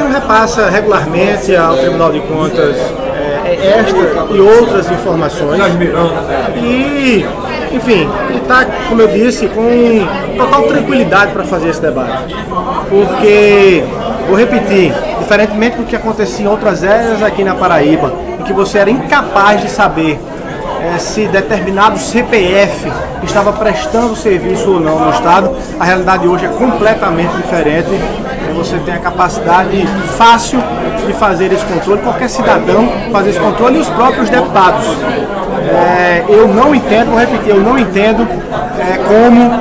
governo repassa regularmente ao Tribunal de Contas esta e outras informações e, enfim, está, como eu disse, com total tranquilidade para fazer esse debate, porque, vou repetir, diferentemente do que acontecia em outras eras aqui na Paraíba, em que você era incapaz de saber se determinado CPF estava prestando serviço ou não no Estado, a realidade hoje é completamente diferente. Você tem a capacidade fácil de fazer esse controle, qualquer cidadão fazer esse controle e os próprios deputados. Eu não entendo, vou repetir, eu não entendo como,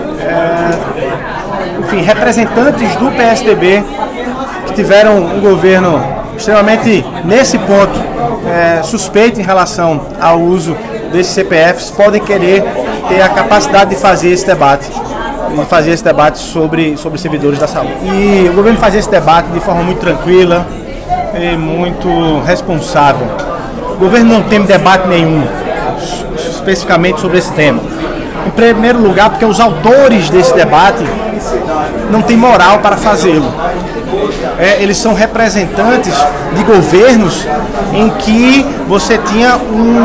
enfim, representantes do PSDB que tiveram um governo extremamente, nesse ponto, suspeito em relação ao uso desses CPFs, podem querer ter a capacidade de fazer esse debate. Sobre servidores da saúde. E o governo fazia esse debate de forma muito tranquila e muito responsável. O governo não tem debate nenhum, especificamente sobre esse tema. Em primeiro lugar, porque os autores desse debate não têm moral para fazê-lo. Eles são representantes de governos em que você tinha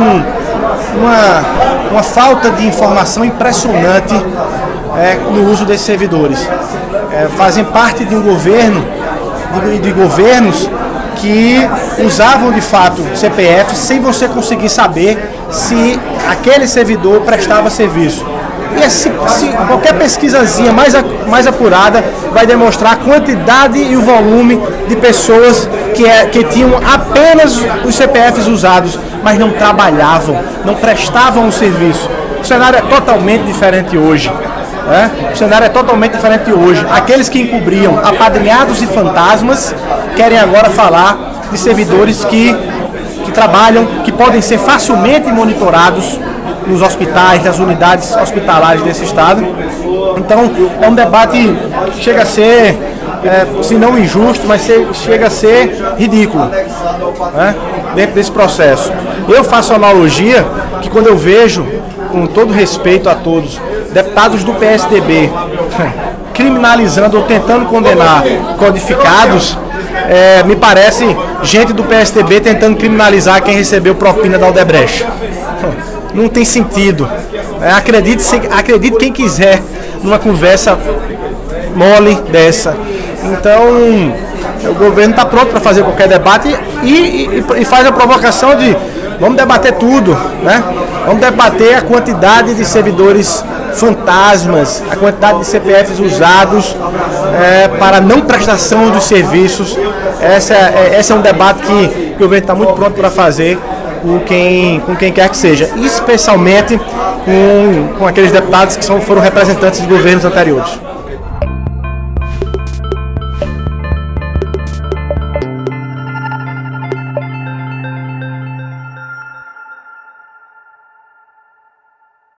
uma falta de informação impressionante no uso desses servidores. Fazem parte de um governo, de governos que usavam de fato CPF sem você conseguir saber se aquele servidor prestava serviço. E se qualquer pesquisazinha mais apurada vai demonstrar a quantidade e o volume de pessoas que tinham apenas os CPFs usados, mas não trabalhavam, não prestavam o serviço. O cenário é totalmente diferente hoje. O cenário é totalmente diferente hoje. Aqueles que encobriam apadrinhados e fantasmas querem agora falar de servidores que trabalham, que podem ser facilmente monitorados nos hospitais, nas unidades hospitalares desse estado. Então é um debate que chega a ser, se não injusto, mas chega a ser ridículo, dentro desse processo. Eu faço a analogia que quando eu vejo, com todo respeito a todos, deputados do PSDB criminalizando ou tentando condenar codificados, me parece gente do PSDB tentando criminalizar quem recebeu propina da Odebrecht. Não tem sentido. Acredite quem quiser numa conversa mole dessa. Então, o governo está pronto para fazer qualquer debate e faz a provocação de vamos debater tudo, Vamos debater a quantidade de servidores fantasmas, a quantidade de CPFs usados para não prestação dos serviços. Esse é um debate que o governo está muito pronto para fazer com quem quer que seja, especialmente com aqueles deputados que foram representantes de governos anteriores.